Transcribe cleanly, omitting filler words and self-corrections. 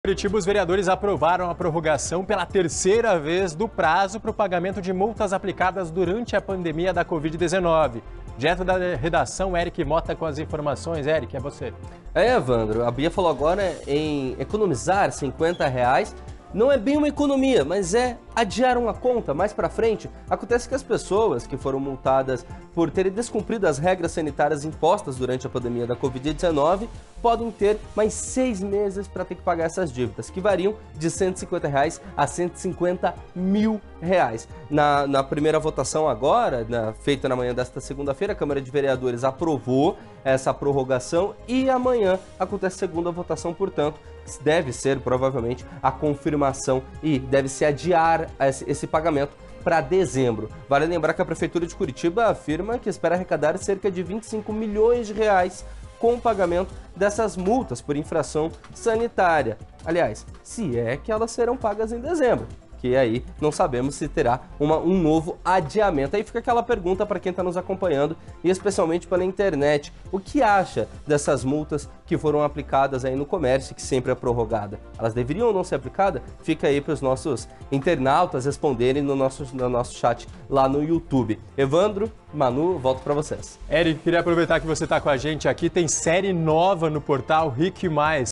Curitiba, os vereadores aprovaram a prorrogação pela terceira vez do prazo para o pagamento de multas aplicadas durante a pandemia da Covid-19. Direto da redação, Eric Mota com as informações. Eric, é você. Evandro, a Bia falou agora em economizar R$50. Não é bem uma economia, mas é adiar uma conta mais para frente. Acontece que as pessoas que foram multadas por terem descumprido as regras sanitárias impostas durante a pandemia da Covid-19 podem ter mais 6 meses para ter que pagar essas dívidas, que variam de R$150 a R$150 mil. Na primeira votação agora, feita na manhã desta segunda-feira, a Câmara de Vereadores aprovou essa prorrogação e amanhã acontece a segunda votação, portanto, deve ser provavelmente a confirmação e deve-se adiar esse pagamento para dezembro. Vale lembrar que a Prefeitura de Curitiba afirma que espera arrecadar cerca de R$25 milhões com o pagamento dessas multas por infração sanitária. Aliás, se é que elas serão pagas em dezembro, que aí não sabemos se terá um novo adiamento. Aí fica aquela pergunta para quem está nos acompanhando, e especialmente pela internet. O que acha dessas multas que foram aplicadas aí no comércio, que sempre é prorrogada? Elas deveriam ou não ser aplicadas? Fica aí para os nossos internautas responderem no nosso chat lá no YouTube. Evandro, Manu, volto para vocês. Eric, queria aproveitar que você está com a gente aqui. Tem série nova no portal Rick Mais.